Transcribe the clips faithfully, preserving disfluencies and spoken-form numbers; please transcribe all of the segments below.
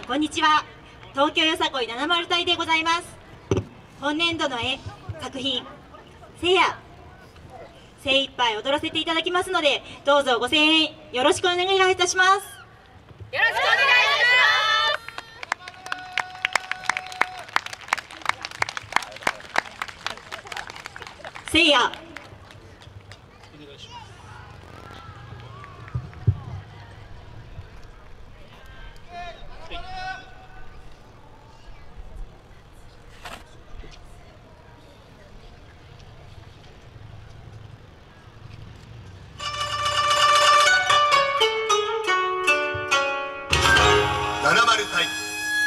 ん、こんにちは。東京よさこいななまる隊でございます。本年度の絵作品せいや、精一杯踊らせていただきますので、どうぞご声援よろしくお願いいたします。よろしくお願いします。せいや、 ななまる隊。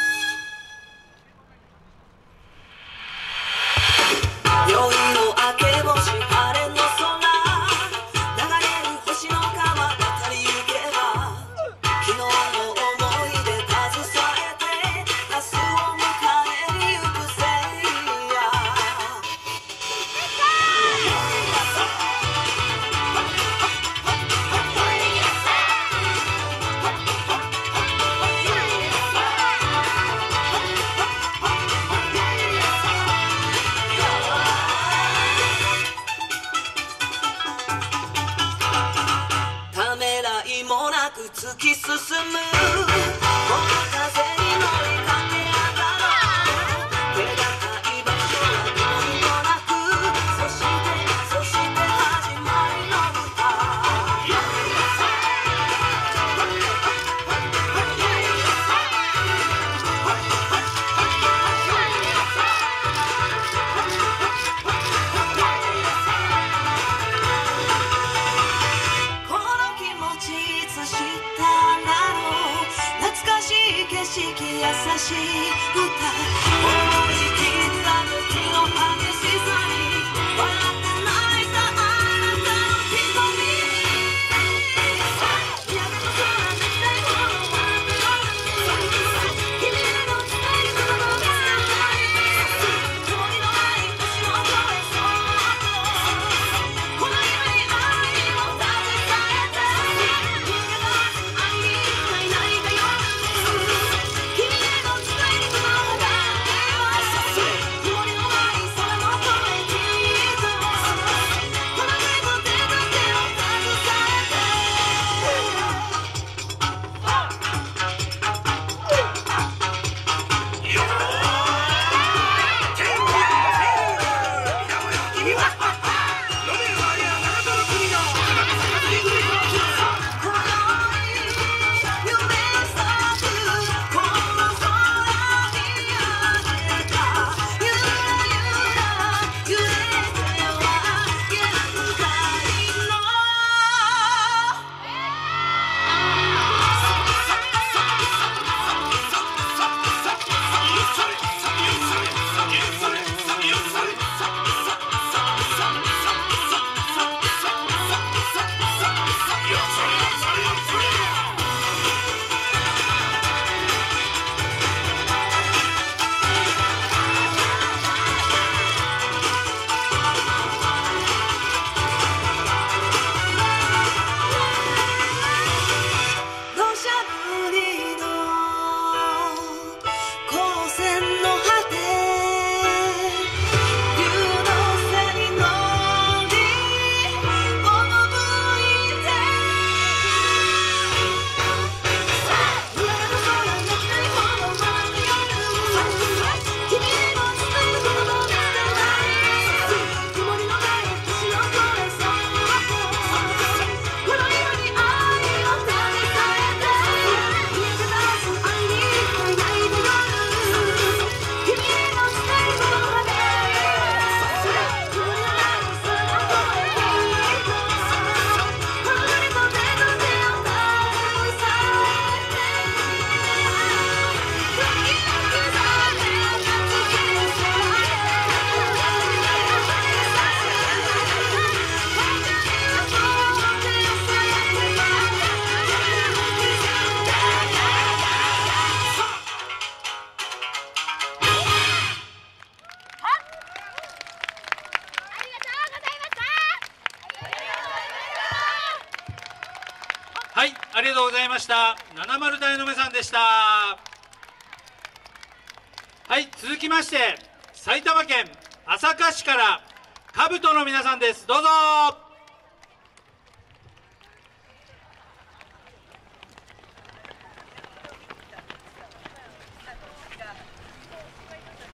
突き進むこの風に乗りかけ合ったら手高い場所はどうにもなく、そしてそして始まりの歌。この気持ちいつ知ったんだろう、懐かしい景色優しい歌、思い切った時の激しさに笑って泣いたあなたの瞳、やがて空泣きたいほど笑ってごらん、君の伝えることが伝わり、遠いのない星の声そっとこの夢に愛を携えて逃げ出す愛にないないかよ、君への伝えることが曇りのない空の声きっとこの手と手と手を携土砂降りの光線の果て、流動線に乗り赴いて、裏の空泣きたいほど笑った夜、君への伝えることが伝わり、曇りのない星の声そっとこの色に愛を携えて逃げ出す愛に輝いた夜、君への伝えることがね、曇りのない空の声きっとこの手と手と手を携えてドキドキさせる夏日の空へはい、ありがとうございました。ななまる隊の皆さんでした。 はい、続きまして埼玉県朝霞市から兜の皆さんです。どうぞ。